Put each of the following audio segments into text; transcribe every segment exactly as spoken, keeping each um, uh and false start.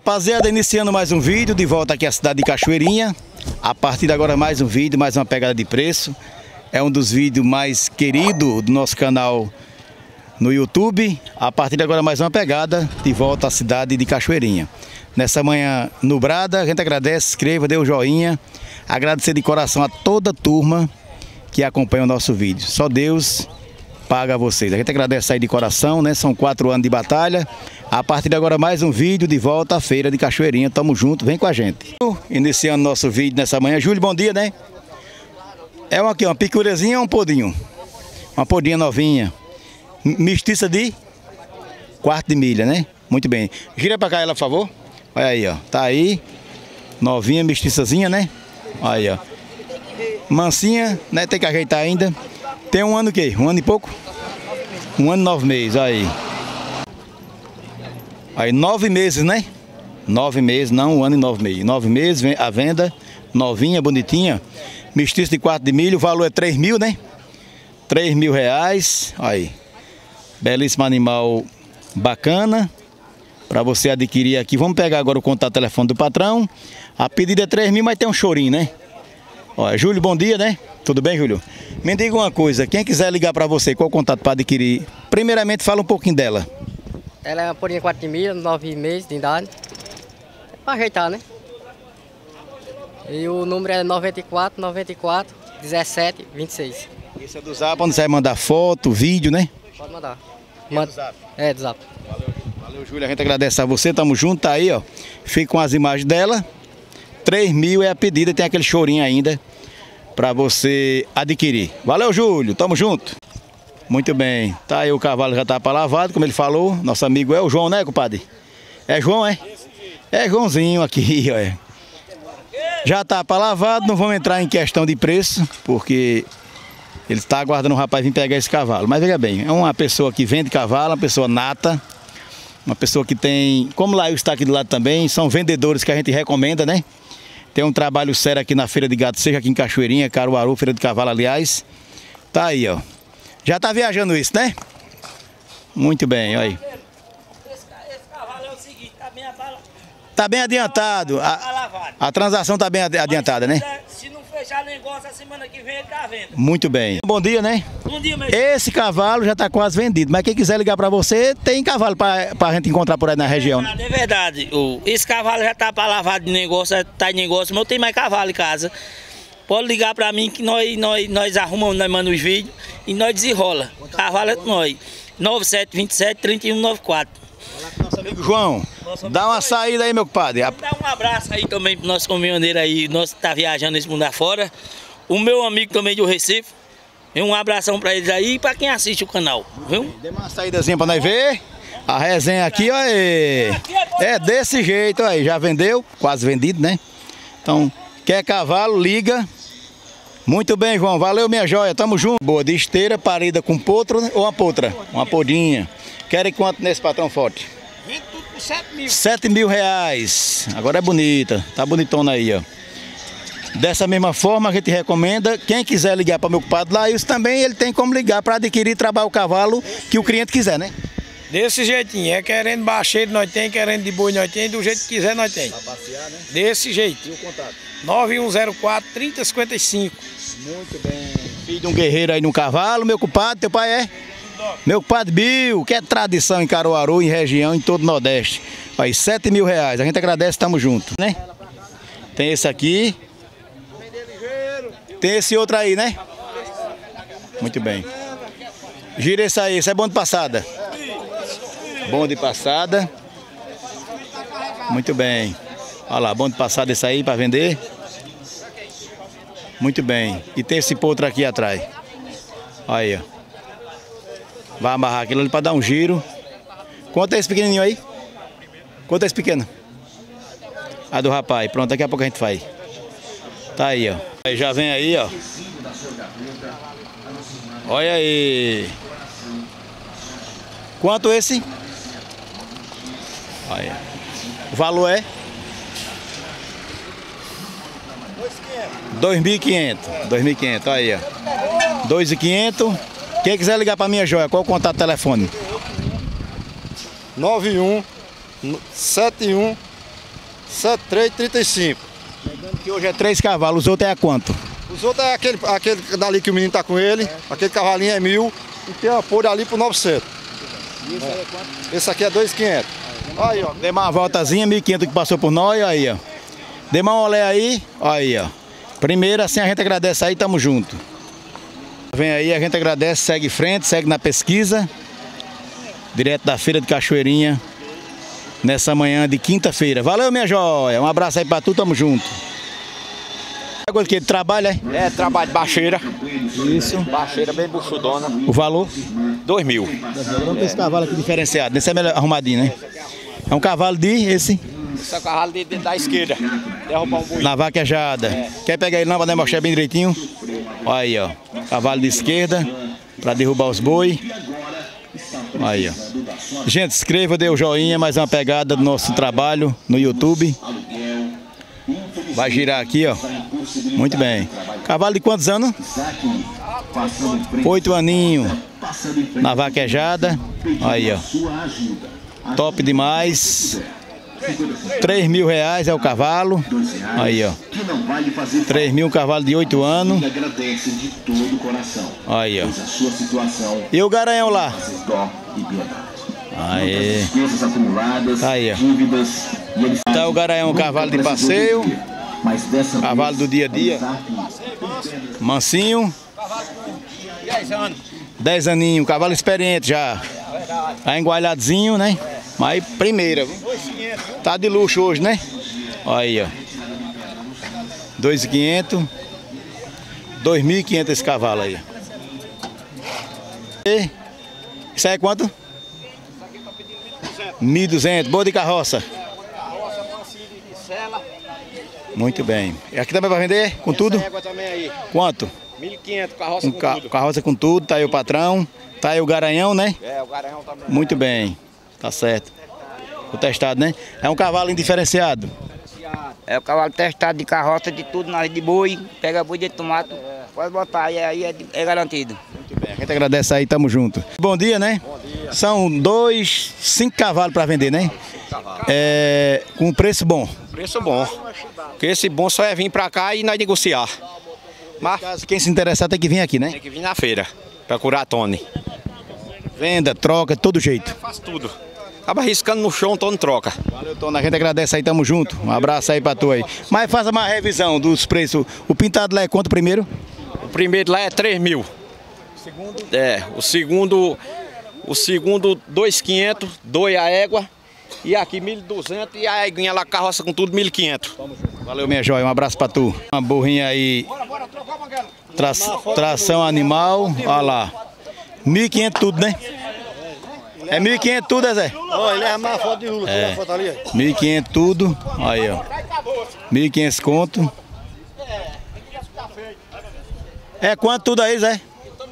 Rapaziada, iniciando mais um vídeo, de volta aqui à cidade de Cachoeirinha. A partir de agora mais um vídeo, mais uma pegada de preço. É um dos vídeos mais queridos do nosso canal no YouTube. A partir de agora mais uma pegada, de volta à cidade de Cachoeirinha. Nessa manhã nublada, a gente agradece, inscreva, dê o um joinha. Agradecer de coração a toda a turma que acompanha o nosso vídeo. Só Deus paga a vocês. A gente agradece aí de coração, né? São quatro anos de batalha. A partir de agora mais um vídeo de volta à feira de Cachoeirinha. Tamo junto, vem com a gente. Iniciando nosso vídeo nessa manhã. Júlio, bom dia, né? É uma aqui, uma picurezinha ou um podinho? Uma podinha novinha. Mestiça de quarto de milha, né? Muito bem. Gira pra cá ela, por favor. Olha aí, ó. Tá aí. Novinha, mestiçazinha, né? Olha aí, ó. Mansinha, né? Tem que ajeitar ainda. Tem um ano o quê? Um ano e pouco? Um ano e nove meses, aí. Aí, nove meses, né? Nove meses, não, um ano e nove meses. Nove meses, a venda, novinha, bonitinha. Mestiço de quarto de milho, o valor é três mil, né? Três mil reais, aí. Belíssimo animal, bacana. Para você adquirir aqui. Vamos pegar agora o contato telefone do patrão. A pedida é três mil, mas tem um chorinho, né? Olha, Júlio, bom dia, né? Tudo bem, Júlio? Me diga uma coisa, quem quiser ligar para você, qual o contato para adquirir? Primeiramente, fala um pouquinho dela. Ela é uma porinha quatro de milha, nove meses de idade. É para ajeitar, né? E o número é noventa e quatro, noventa e quatro, dezessete, vinte e seis. Esse é do Zap, onde você vai mandar foto, vídeo, né? Pode mandar. É do Zap? É, do Zap. Valeu, Valeu, Júlio, a gente agradece a você, tamo junto, tá aí, ó. Fica com as imagens dela. três mil é a pedida, tem aquele chorinho ainda para você adquirir. Valeu, Júlio, tamo junto. Muito bem, tá aí, o cavalo já tá para lavado, como ele falou. Nosso amigo é o João, né, compadre? É João, é? É Joãozinho aqui, ó. Já tá para lavado, não vamos entrar em questão de preço, porque ele está aguardando o rapaz vir pegar esse cavalo. Mas veja bem, é uma pessoa que vende cavalo, uma pessoa nata, uma pessoa que tem, como lá está aqui do lado também, são vendedores que a gente recomenda, né? Tem um trabalho sério aqui na Feira de Gado, seja aqui em Cachoeirinha, Caruaru, Feira de Cavalo, aliás. Tá aí, ó. Já tá viajando isso, né? Muito bem, olha aí. Esse, esse cavalo é o seguinte, tá bem abalado. Tá bem adiantado. A, a transação tá bem adiantada, né? Se não fechar negócio, a semana que vem ele tá vendo. Muito bem. Bom dia, né? Bom dia, mesmo. Esse cavalo já tá quase vendido, mas quem quiser ligar pra você, tem cavalo pra, pra gente encontrar por aí na região. É verdade, é verdade. O, esse cavalo já tá pra lavar de negócio, tá em negócio, mas eu tenho mais cavalo em casa. Pode ligar pra mim que nós, nós, nós arrumamos, nós mandamos os vídeos e nós desenrola. Cavalo é com nós. nove sete dois sete, três um nove quatro. Olá com nosso amigo João. Dá uma saída aí, meu compadre. Dá um abraço aí também pro nosso caminhoneiro aí, nosso que tá viajando esse mundo afora. O meu amigo também do Recife. Um abração pra eles aí e pra quem assiste o canal, viu? Dê uma saídazinha pra nós ver. A resenha aqui, ó. É desse jeito aí. Já vendeu, quase vendido, né? Então, quer cavalo, liga. Muito bem, João. Valeu, minha joia. Tamo junto. Boa, de esteira, parida com potro, né? Ou uma potra? Uma podinha. Querem quanto nesse patrão forte? Vem tudo por sete mil. Sete mil reais. Agora é bonita. Tá bonitona aí, ó. Dessa mesma forma, a gente recomenda, quem quiser ligar para meu compadre lá, isso também ele tem como ligar para adquirir e trabalhar o cavalo que o cliente quiser, né? Desse jeitinho, é querendo baixeiro nós tem, querendo de boi nós tem, do jeito que quiser nós tem. Para passear, né? Desse jeito. E o contato? nove um zero quatro, três zero cinco cinco. Muito bem. Filho de um guerreiro aí no cavalo, meu compadre, teu pai é? Meu compadre Bill, que é tradição em Caruaru, em região, em todo o Nordeste. Aí, sete mil reais, a gente agradece, tamo junto, né? Tem esse aqui. Tem esse outro aí, né? Muito bem. Gira esse aí, esse é bom de passada. Bom de passada. Muito bem. Olha lá, bom de passada esse aí para vender. Muito bem. E tem esse potro aqui atrás. Olha aí, ó. Vai amarrar aquilo ali para dar um giro. Quanto é esse pequenininho aí? Quanto é esse pequeno? A do rapaz. Pronto, daqui a pouco a gente faz. Tá aí, ó. Aí já vem aí, ó. Olha aí. Quanto esse? Olha. O valor é? dois mil e quinhentos. dois mil e quinhentos, aí, ó. dois mil e quinhentos. Quem quiser ligar pra minha joia, qual o contato telefone? nove um sete um setenta e três, trinta e cinco. Lembrando que hoje é três cavalos, os outros é a quanto? Os outros é aquele, aquele dali que o menino tá com ele, é. Aquele cavalinho é mil e tem apoio ali por novecentos. E esse aí é quanto? Esse aqui é dois mil e quinhentos. Aí, ó. Dê uma voltazinha, mil e quinhentos que passou por nós, aí, ó. Dê uma olé aí, aí, ó. Primeiro, assim a gente agradece aí, tamo junto. Vem aí, a gente agradece, segue em frente, segue na pesquisa. Direto da Feira de Cachoeirinha, nessa manhã de quinta-feira. Valeu, minha joia. Um abraço aí pra tu, tamo junto. É coisa que ele trabalha, é? É, trabalho de baixeira. Isso. Baixeira bem buchudona. O valor? Dois mil. Vamos ter esse cavalo aqui diferenciado. Esse é melhor arrumadinho, né? É um cavalo de esse? Esse é o cavalo de, de, da esquerda. Derrubar um boi. Na vaquejada. É. Quer pegar ele não pra mostrar bem direitinho? Olha aí, ó. Cavalo de esquerda pra derrubar os boi. Aí, ó. Gente, inscreva, dê o joinha, mais uma pegada do nosso trabalho no YouTube. Vai girar aqui, ó. Muito bem. Cavalo de quantos anos? Oito aninhos. Na vaquejada. Aí, ó. Top demais. Três mil reais é o cavalo. Aí, ó. Três mil, um cavalo de oito anos. Aí, ó. E o garanhão lá? Aí. Aí, ó. Tá o garanhão, um cavalo de passeio. Cavalo do dia a dia. Mansinho. Dez aninhos, cavalo experiente já. Tá engualhadinho, né? Mas primeira. Tá de luxo hoje, né? Aí, ó. dois mil e quinhentos. dois mil e quinhentos esse cavalo aí. E isso aí é quanto? mil e duzentos. Boa de carroça. Muito bem. E aqui também vai vender com tudo? Quanto? mil e quinhentos, carroça com ca tudo. Carroça com tudo. Tá aí o patrão. Tá aí o garanhão, né? É, o garanhão também. Muito bem. Tá certo. O testado, né? É um cavalo indiferenciado. É o cavalo testado de carroça, de tudo, nariz de boi, pega boi de tomate, pode botar, aí, aí é, é garantido. Muito bem, a gente agradece aí, tamo junto. Bom dia, né? Bom dia. São dois, cinco cavalos para vender, né? É, com preço bom. Preço bom. Porque esse bom só é vir pra cá e nós negociar. Mas caso quem se interessar tem que vir aqui, né? Tem que vir na feira, procurar Tony. Venda, troca, de todo jeito. É, faz tudo. Acaba arriscando no chão, Tony troca. Valeu, Tony. A gente agradece aí, tamo junto. Um abraço aí pra tu aí. Mas faça uma revisão dos preços. O pintado lá é quanto primeiro? O primeiro lá é três mil. O segundo? É, o segundo, o segundo dois mil e quinhentos, dois a égua. E aqui mil e duzentos e a eguinha lá, carroça com tudo, mil e quinhentos. Valeu, minha joia. Um abraço pra tu. Uma burrinha aí. Tra tração animal. Olha lá. mil e quinhentos tudo, né? É mil e quinhentos tudo, é Zé? Ó, ele é mais foto de rula, é. a foto ali. mil e quinhentos tudo. Aí, ó. mil e quinhentos conto. É quanto tudo aí, Zé?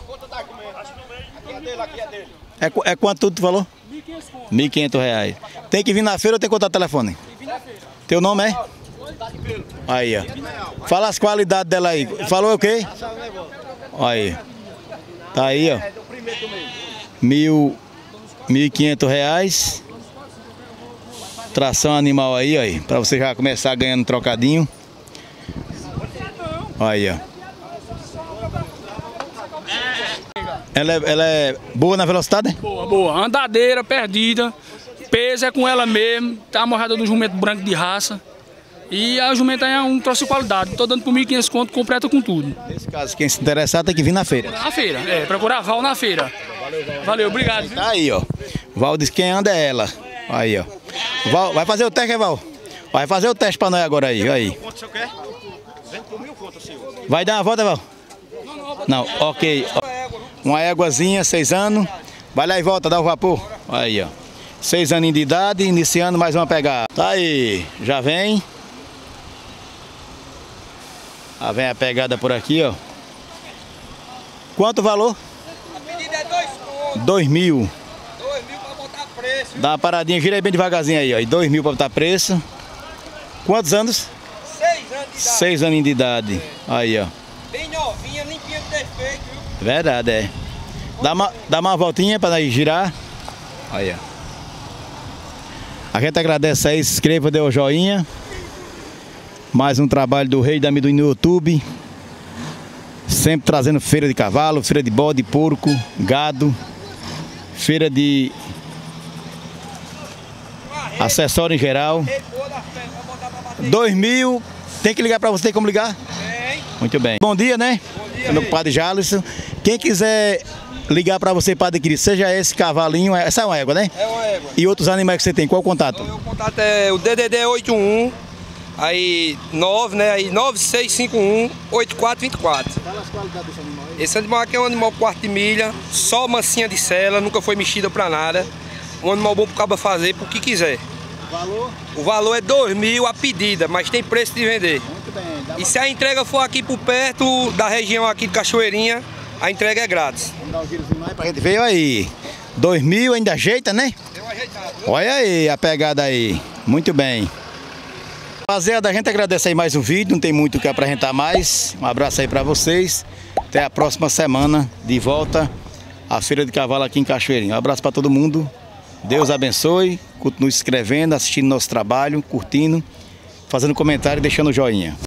É, é quanto tudo tu falou? mil e quinhentos reais. Tem que vir na feira ou tem que contar o telefone? Teu nome é? Aí, ó. Fala as qualidades dela aí. Falou o quê? Aí. Tá aí, ó. Mil, mil e quinhentos reais. Tração animal aí, aí. Pra você já começar ganhando trocadinho. Aí, ó. Ela é, ela é boa na velocidade? Boa, boa. Andadeira, perdida. Peso é com ela mesmo. Tá amarrada do jumento branco de raça. E a jumenta é um troço de qualidade. Tô dando por mil e quinhentos conto, completa com tudo. Nesse caso, quem se interessar tem que vir na feira. Na feira, é. Procurar Val na feira. Valeu, obrigado. Viu? Tá aí, ó. Val diz quem anda é ela. Aí, ó. Val, vai fazer o teste, é, Val? Vai fazer o teste pra nós agora aí, aí. Vai dar uma volta, Val? Não, ok. Uma éguazinha, seis anos. Vai lá e volta, dá o vapor. Aí, ó. Seis aninhos de idade, iniciando mais uma pegada. Tá aí, já vem. Já vem a pegada por aqui, ó. Quanto o valor? A pedida é dois contos. Dois mil. Dois mil pra botar preço. Dá uma paradinha, gira aí bem devagarzinho aí, ó. E dois mil pra botar preço. Quantos anos? Seis anos de idade. Seis aninhos de idade. Aí, ó. Bem novinha, limpinha de defeito, viu? Verdade, é. Dá uma, dá uma voltinha pra nós girar. Aí, ó. A gente agradece aí, se inscreva, dê o joinha. Mais um trabalho do Rei da Amendoim no YouTube. Sempre trazendo feira de cavalo, feira de bode, porco, gado, feira de acessório em geral. dois mil, tem que ligar para você, tem como ligar? Tem. Muito bem. Bom dia, né? Bom dia. Meu padre Jalisson. Quem quiser ligar para você para adquirir, seja esse cavalinho, essa é uma égua, né? É uma égua. E outros animais que você tem, qual o contato? Então, o contato é o D D D oito um, aí nove, né? Aí nove seis cinco um, oito quatro dois quatro. Fala as qualidades desse animal aí. Esse animal aqui é um animal quarto de milha, só massinha de sela, nunca foi mexida para nada. Um animal bom pro cabo fazer pro que quiser. Valor? O valor é dois mil a pedida, mas tem preço de vender. Muito bem. E se a entrega for aqui por perto da região aqui de Cachoeirinha, a entrega é grátis. Vamos dar um girozinho mais pra gente ver aí. dois mil ainda ajeita, né? Deu uma ajeitada. Olha aí a pegada aí. Muito bem. Rapaziada, a gente agradece aí mais um vídeo, não tem muito o que apresentar mais. Um abraço aí pra vocês. Até a próxima semana, de volta à Feira de Cavalo aqui em Cachoeirinha. Um abraço pra todo mundo. Deus abençoe. Continue se inscrevendo, assistindo nosso trabalho, curtindo, fazendo comentário e deixando o joinha.